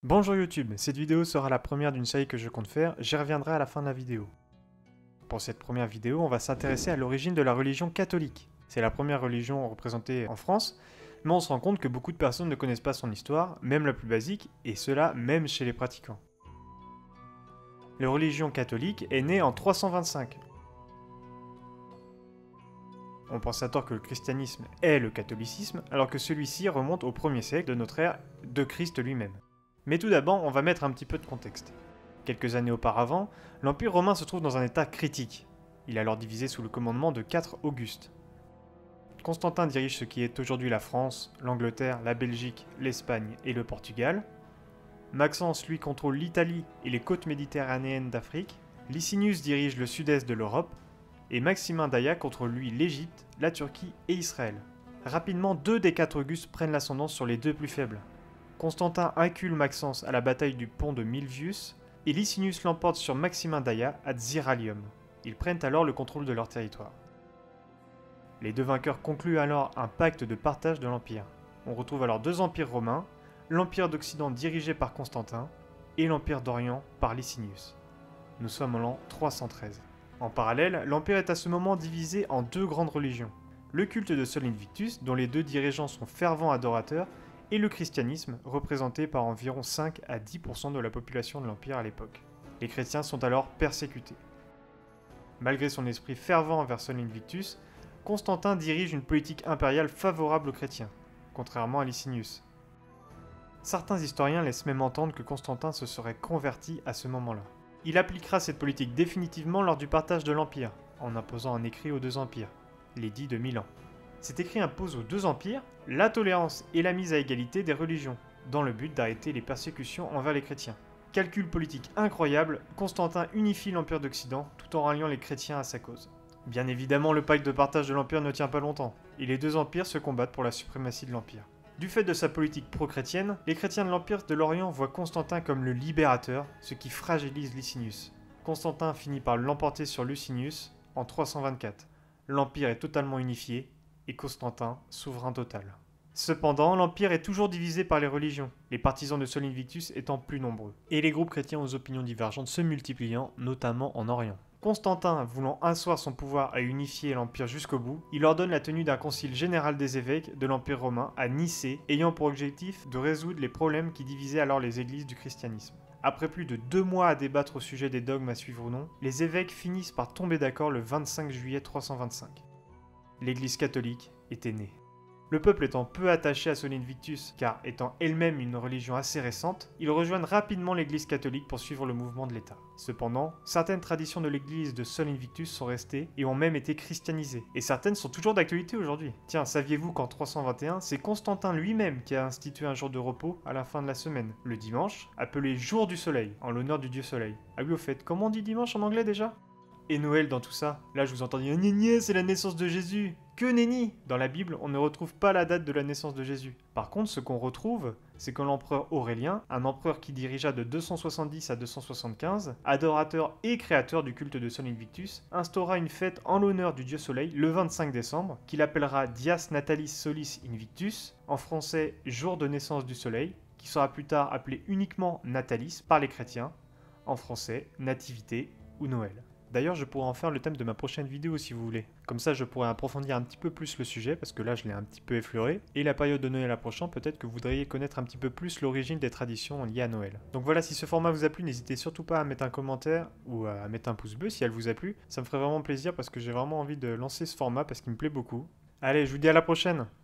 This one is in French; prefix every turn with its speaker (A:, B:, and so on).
A: Bonjour YouTube, cette vidéo sera la première d'une série que je compte faire, j'y reviendrai à la fin de la vidéo. Pour cette première vidéo, on va s'intéresser à l'origine de la religion catholique. C'est la première religion représentée en France, mais on se rend compte que beaucoup de personnes ne connaissent pas son histoire, même la plus basique, et cela même chez les pratiquants. La religion catholique est née en 325. On pense à tort que le christianisme est le catholicisme, alors que celui-ci remonte au 1er siècle de notre ère de Christ lui-même. Mais tout d'abord, on va mettre un petit peu de contexte. Quelques années auparavant, l'Empire romain se trouve dans un état critique. Il est alors divisé sous le commandement de 4 Augustes. Constantin dirige ce qui est aujourd'hui la France, l'Angleterre, la Belgique, l'Espagne et le Portugal. Maxence, lui, contrôle l'Italie et les côtes méditerranéennes d'Afrique. Licinius dirige le sud-est de l'Europe. Et Maximin d'Aya contrôle lui l'Égypte, la Turquie et Israël. Rapidement, 2 des 4 Augustes prennent l'ascendance sur les 2 plus faibles. Constantin incule Maxence à la bataille du pont de Milvius, et Licinius l'emporte sur Maximin d'Aya à Ziralium. Ils prennent alors le contrôle de leur territoire. Les deux vainqueurs concluent alors un pacte de partage de l'Empire. On retrouve alors 2 empires romains, l'Empire d'Occident dirigé par Constantin, et l'Empire d'Orient par Licinius. Nous sommes en l'an 313. En parallèle, l'Empire est à ce moment divisé en 2 grandes religions. Le culte de Sol Invictus, dont les 2 dirigeants sont fervents adorateurs, et le christianisme, représenté par environ 5 à 10% de la population de l'Empire à l'époque. Les chrétiens sont alors persécutés. Malgré son esprit fervent envers Sol Invictus, Constantin dirige une politique impériale favorable aux chrétiens, contrairement à Licinius. Certains historiens laissent même entendre que Constantin se serait converti à ce moment-là. Il appliquera cette politique définitivement lors du partage de l'Empire, en imposant un écrit aux 2 empires, l'édit de Milan. Cet écrit impose aux 2 empires la tolérance et la mise à égalité des religions, dans le but d'arrêter les persécutions envers les chrétiens. Calcul politique incroyable, Constantin unifie l'Empire d'Occident tout en ralliant les chrétiens à sa cause. Bien évidemment, le pacte de partage de l'Empire ne tient pas longtemps, et les 2 empires se combattent pour la suprématie de l'Empire. Du fait de sa politique pro-chrétienne, les chrétiens de l'Empire de l'Orient voient Constantin comme le libérateur, ce qui fragilise Licinius. Constantin finit par l'emporter sur Licinius en 324. L'Empire est totalement unifié, et Constantin souverain total. Cependant, l'Empire est toujours divisé par les religions, les partisans de Sol Invictus étant plus nombreux, et les groupes chrétiens aux opinions divergentes se multipliant, notamment en Orient. Constantin, voulant asseoir son pouvoir et unifier l'Empire jusqu'au bout, il ordonne la tenue d'un concile général des évêques de l'Empire romain à Nicée, ayant pour objectif de résoudre les problèmes qui divisaient alors les églises du christianisme. Après plus de 2 mois à débattre au sujet des dogmes à suivre ou non, les évêques finissent par tomber d'accord le 25 juillet 325. L'Église catholique était née. Le peuple étant peu attaché à Sol Invictus, car étant elle-même une religion assez récente, ils rejoignent rapidement l'Église catholique pour suivre le mouvement de l'État. Cependant, certaines traditions de l'Église de Sol Invictus sont restées et ont même été christianisées, et certaines sont toujours d'actualité aujourd'hui. Tiens, saviez-vous qu'en 321, c'est Constantin lui-même qui a institué un jour de repos à la fin de la semaine, le dimanche, appelé Jour du Soleil, en l'honneur du dieu Soleil. Ah oui, au fait, comment on dit dimanche en anglais déjà ? Et Noël dans tout ça? Là, je vous entends dire « Gna c'est la naissance de Jésus !» Que nenni! Dans la Bible, on ne retrouve pas la date de la naissance de Jésus. Par contre, ce qu'on retrouve, c'est que l'empereur Aurélien, un empereur qui dirigea de 270 à 275, adorateur et créateur du culte de Sol Invictus, instaura une fête en l'honneur du dieu Soleil le 25 décembre, qu'il appellera Dias Natalis Solis Invictus, en français jour de naissance du Soleil, qui sera plus tard appelé uniquement Natalis par les chrétiens, en français Nativité ou Noël. D'ailleurs, je pourrais en faire le thème de ma prochaine vidéo si vous voulez. Comme ça, je pourrais approfondir un petit peu plus le sujet, parce que là, je l'ai un petit peu effleuré. Et la période de Noël approchant, peut-être que vous voudriez connaître un petit peu plus l'origine des traditions liées à Noël. Donc voilà, si ce format vous a plu, n'hésitez surtout pas à mettre un commentaire ou à mettre un pouce bleu si elle vous a plu. Ça me ferait vraiment plaisir parce que j'ai vraiment envie de lancer ce format parce qu'il me plaît beaucoup. Allez, je vous dis à la prochaine!